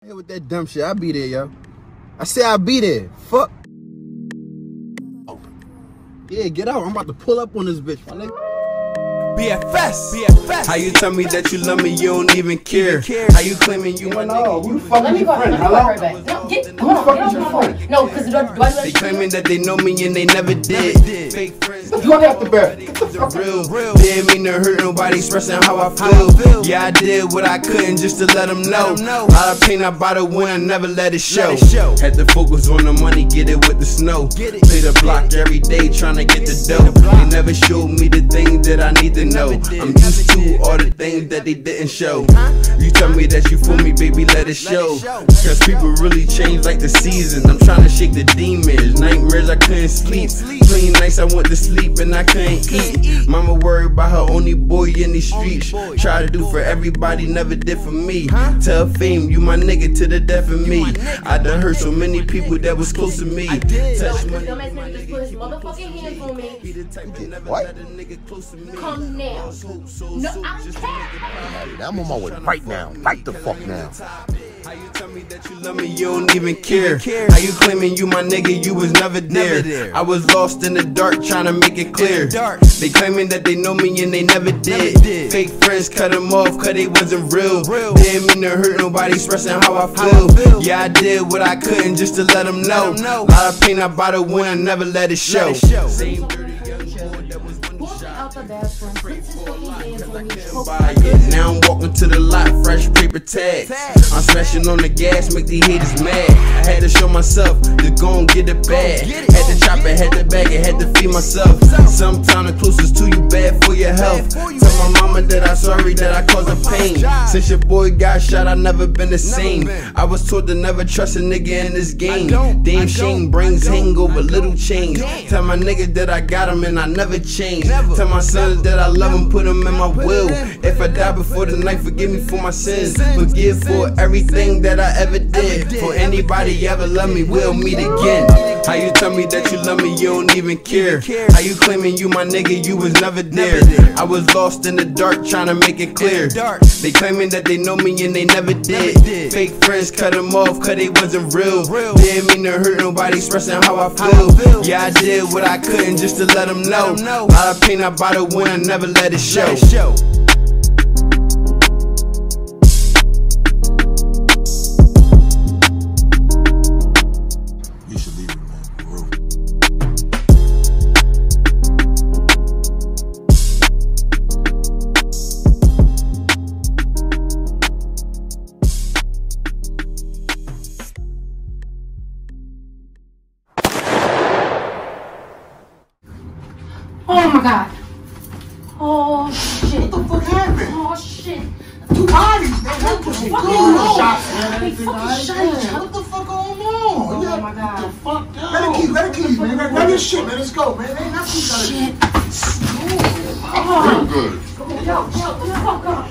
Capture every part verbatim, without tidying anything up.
Hey, with that dumb shit, I'll be there, yo. I say I'll be there. Fuck. Yeah, get out. I'm about to pull up on this bitch, my nigga. B F S, B F S. How you tell me that you love me, you don't even care? How you claiming you my nigga? Who the fuck Let is me go, your friend? let me go right back. No, get, Who the fuck is your friend? No, because do I, do I They claiming that they know me and they never did. Fake friends. You don't have to bear. Real, real. Didn't mean to hurt nobody, expressing how I feel. Yeah, I did what I couldn't just to let them know. All the pain I bottled when I never let it show. Had to focus on the money, get it with the snow. Play the block every day, trying to get the dough. They never showed me the things that I need to know. I'm used to all the things that they didn't show. You tell me that you fool me, baby, let it show. Cause people really change like the seasons. I'm trying to shake the demons. Nightmares, I couldn't sleep. Plenty nights I went to sleep and I couldn't eat. Mama worried about her only boy in these streets. Try to do for everybody, never did for me. Tell fame, you my nigga to the death of me. I done hurt so many people that was close to me. Touch my dumbass nigga just put his motherfucking hands on me. What? Come now. No, I can't. I'm on my way right now. Right the fuck now. How you tell me that you love me, you don't even care? How you claiming you my nigga, you was never there? I was lost in the dark, trying to make it clear. They claiming that they know me and they never did. Fake friends cut them off, cause they wasn't real. Didn't mean to hurt nobody, expressing how I feel. Yeah, I did what I couldn't just to let them know. A lot of pain I bottled when I never let it show. Same dirty young boy that was Out the bathroom, puts his fucking hands on me. yeah, now I'm walking to the lot, fresh paper tags. I'm smashing on the gas, make these haters mad. I had to show myself, just go and get it bad. Had to chop it, had to bag it, had to feed myself. Sometimes the closest to you bad for your health. Tell my mama that I'm sorry that I caused her pain. Since your boy got shot, I never been the same. I was told to never trust a nigga in this game. Damn shame, brains hang over little change. Tell my nigga that I got him and I never change. Tell my sons that I love him, put him in my will. If I die before the night, forgive me for my sins. Forgive for everything that I ever did. For anybody ever love me, we'll meet again. How you tell me that you love me, you don't even care? How you claiming you my nigga, you was never there? I was lost in the dark, trying to make it clear. They claiming that they know me and they never did. Fake friends cut them off, cause they wasn't real. Didn't mean to hurt nobody, expressing how I feel. Yeah, I did what I couldn't just to let them know. All the pain I bottled when I never let it show. You should leave it, man. For real. Oh my god. Oh shit. What the fuck happened? Oh shit. Two bodies, man. What the fuck going on? Shots, man. They fucking shot each other. What the fuck going on? Oh Yeah, my god. What the fuck down? Let it keep, let it keep, man. Grab your shit, man. Let's go, man. Ain't nothing you gotta do. Real good. Yo, yo, yo, fuck up.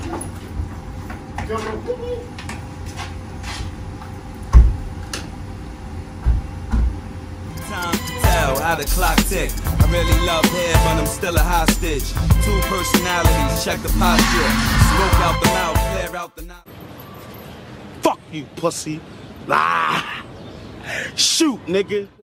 Time to tell how the clock tick. I really love hair, but I'm still a hostage. Two personalities, check the posture. Smoke out the mouth, clear out the mouth. Fuck you, pussy. Ah. Shoot, nigga.